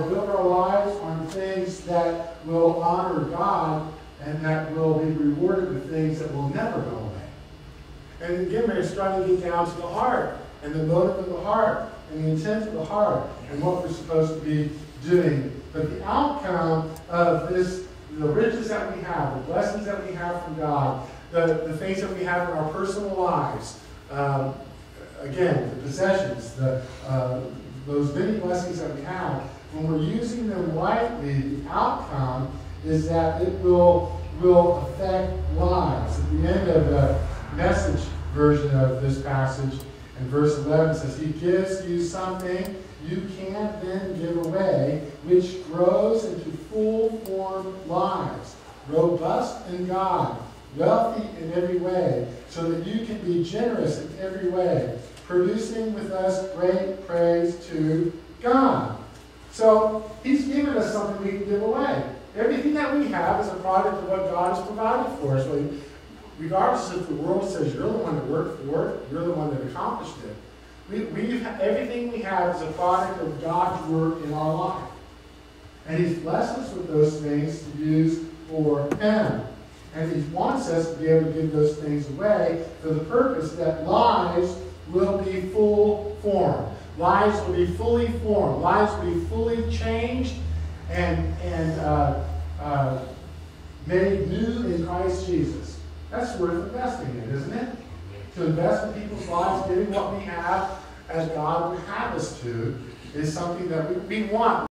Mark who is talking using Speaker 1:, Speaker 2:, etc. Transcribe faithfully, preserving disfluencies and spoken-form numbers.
Speaker 1: know, build our lives on things that will honor God and that will be rewarded with things that will never go away. And again, we're trying to get down to the heart and the motive of the heart and the intent of the heart and what we're supposed to be doing. But the outcome of this, the riches that we have, the blessings that we have from God, the, the things that we have in our personal lives, um, again, the possessions, the, uh, those many blessings that we have, when we're using them rightly, the outcome is that it will, will affect lives. At the end of the Message version of this passage, in verse eleven, it says, He gives you something you can't then give away, which grows into full-formed lives, robust in God, wealthy in every way, so that you can be generous in every way, producing with us great praise to God. So He's given us something we can give away. Everything that we have is a product of what God has provided for us. So regardless if the world says you're the one that worked for it, you're the one that accomplished it. We, we, everything we have is a product of God's work in our life. And He's blessed us with those things to use for Him. And He wants us to be able to give those things away for the purpose that lives will be full formed. Lives will be fully formed. Lives will be fully changed and, and uh, uh, made new in Christ Jesus. That's worth investing in, isn't it? To invest in people's lives, giving what we have as God would have us to, is something that we, we want.